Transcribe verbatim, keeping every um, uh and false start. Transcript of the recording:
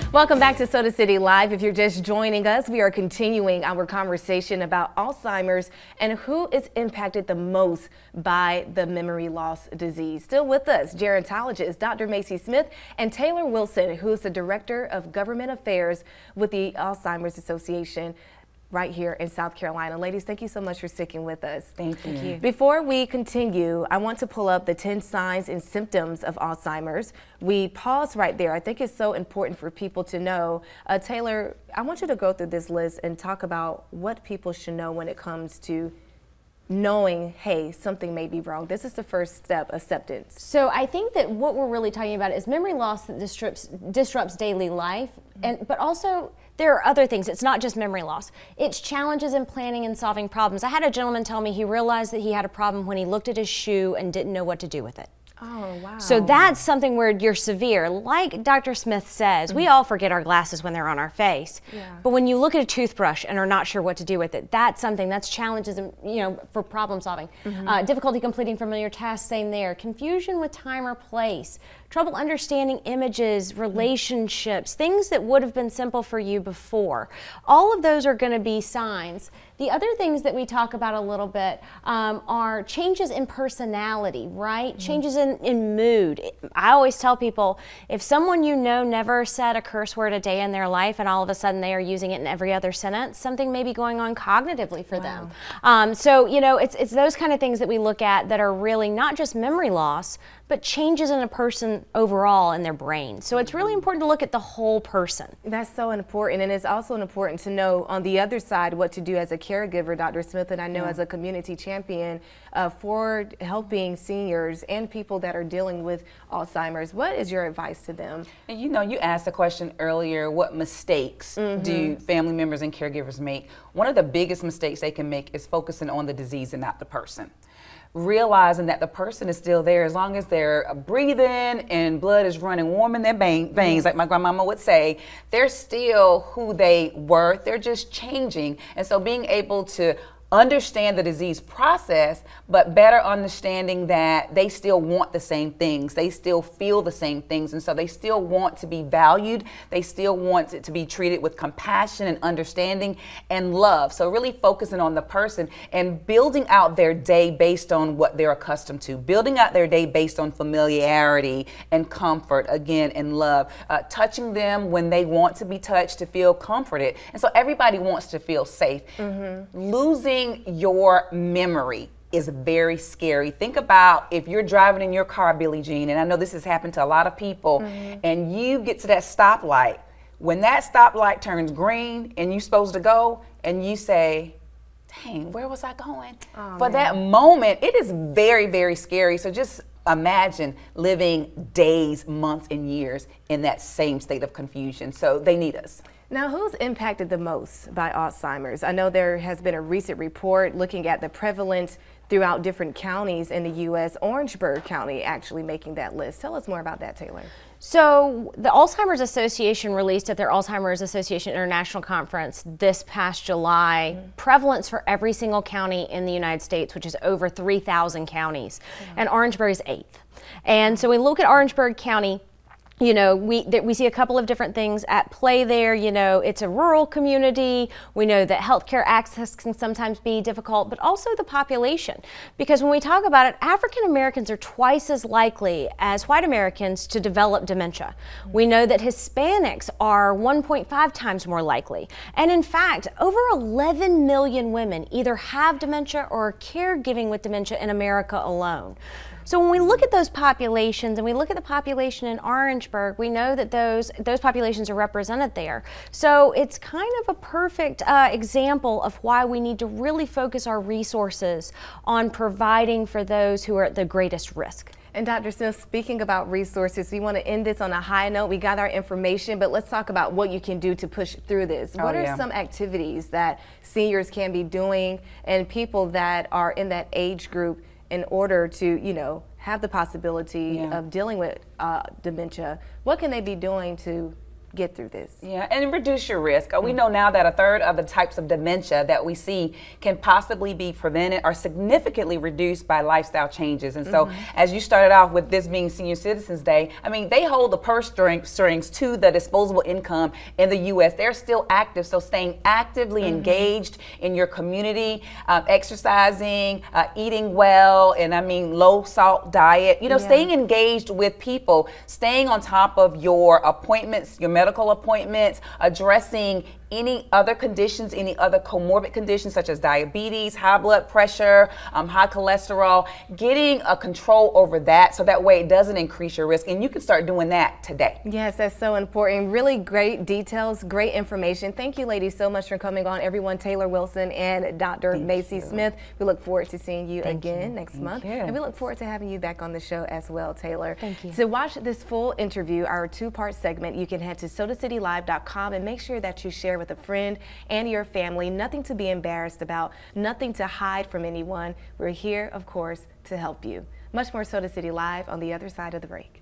Welcome back to Soda City Live. If you're just joining us, we are continuing our conversation about Alzheimer's and who is impacted the most by the memory loss disease. Still with us, gerontologist Doctor Macy Smith and Taylor Wilson, who is the Director of Government Affairs with the Alzheimer's Association right here in South Carolina. Ladies, thank you so much for sticking with us. Thank you. Thank you. Before we continue, I want to pull up the ten signs and symptoms of Alzheimer's. We pause right there. I think it's so important for people to know. Uh, Taylor, I want you to go through this list and talk about what people should know when it comes to knowing, hey, something may be wrong. This is the first step, acceptance. So I think that what we're really talking about is memory loss that disrupts, disrupts daily life, and but also there are other things. It's not just memory loss. It's challenges in planning and solving problems. I had a gentleman tell me he realized that he had a problem when he looked at his shoe and didn't know what to do with it. Oh, wow. So that's something where you're severe. Like Doctor Smith says, mm-hmm. we all forget our glasses when they're on our face. Yeah. But when you look at a toothbrush and are not sure what to do with it, that's something, that's challenges in, you know, for problem solving. Mm-hmm. uh, difficulty completing familiar tasks, same there. Confusion with time or place. Trouble understanding images, relationships, things that would have been simple for you before. All of those are going to be signs. The other things that we talk about a little bit um, are changes in personality, right? Mm-hmm. Changes in, in mood. I always tell people, if someone you know never said a curse word a day in their life and all of a sudden they are using it in every other sentence, something may be going on cognitively for wow. them. Um, so, you know, it's, it's those kind of things that we look at that are really not just memory loss, but changes in a person overall in their brain. So it's really important to look at the whole person. That's so important, and it's also important to know on the other side what to do as a caregiver, Doctor Smith, and I know yeah. as a community champion uh, for helping seniors and people that are dealing with Alzheimer's. What is your advice to them? And you know, you asked the question earlier, what mistakes mm-hmm. do family members and caregivers make? One of the biggest mistakes they can make is focusing on the disease and not the person. Realizing that the person is still there as long as they're breathing and blood is running warm in their veins, yes. like my grandmama would say, they're still who they were. They're just changing. And so being able to understand the disease process, but better understanding that they still want the same things. They still feel the same things. And so they still want to be valued. They still want it to be treated with compassion and understanding and love. So really focusing on the person and building out their day based on what they're accustomed to, building out their day based on familiarity and comfort, again, and love, uh, touching them when they want to be touched to feel comforted. And so everybody wants to feel safe. Mm-hmm. Losing your memory is very scary. Think about if you're driving in your car, Billie Jean, and I know this has happened to a lot of people, mm-hmm. and you get to that stoplight. When that stoplight turns green and you're supposed to go, and you say, dang, where was I going? Oh, For man. that moment, it is very, very scary. So just imagine living days, months, and years in that same state of confusion. So they need us. Now, who's impacted the most by Alzheimer's? I know there has been a recent report looking at the prevalence throughout different counties in the U S Orangeburg County actually making that list. Tell us more about that, Taylor. So the Alzheimer's Association released at their Alzheimer's Association International Conference this past July mm-hmm. prevalence for every single county in the United States, which is over three thousand counties, mm-hmm. and Orangeburg is eighth. And so we look at Orangeburg County. You know, we that we see a couple of different things at play there. You know, it's a rural community. We know that healthcare access can sometimes be difficult, but also the population. Because when we talk about it, African Americans are twice as likely as white Americans to develop dementia. We know that Hispanics are one point five times more likely. And in fact, over eleven million women either have dementia or are caregiving with dementia in America alone. So when we look at those populations and we look at the population in Orangeburg, we know that those those populations are represented there. So it's kind of a perfect uh, example of why we need to really focus our resources on providing for those who are at the greatest risk. And Doctor Smith, speaking about resources, we want to end this on a high note. We got our information, but let's talk about what you can do to push through this. Oh, what are yeah. some activities that seniors can be doing and people that are in that age group in order to, you know, have the possibility yeah. of dealing with uh, dementia? What can they be doing to get through this. Yeah, and reduce your risk. We know now that a third of the types of dementia that we see can possibly be prevented or significantly reduced by lifestyle changes. And so, mm-hmm. as you started off with this being Senior Citizens Day, I mean, they hold the purse string, strings to the disposable income in the U S. They're still active, so staying actively mm-hmm. engaged in your community, um, exercising, uh, eating well, and I mean low salt diet. You know, yeah. staying engaged with people, staying on top of your appointments, your medical appointments, addressing any other conditions, any other comorbid conditions such as diabetes, high blood pressure, um, high cholesterol, getting a control over that so that way it doesn't increase your risk. And you can start doing that today. Yes, that's so important. Really great details, great information. Thank you, ladies, so much for coming on. Everyone, Taylor Wilson and Doctor Thank Macy you. Smith. We look forward to seeing you Thank again you. next Thank month. you. And we look forward to having you back on the show as well, Taylor. Thank you. To watch this full interview, our two-part segment, you can head to soda city live dot com and make sure that you share with a friend and your family. Nothing to be embarrassed about, nothing to hide from anyone. We're here, of course, to help you. Much more Soda City Live on the other side of the break.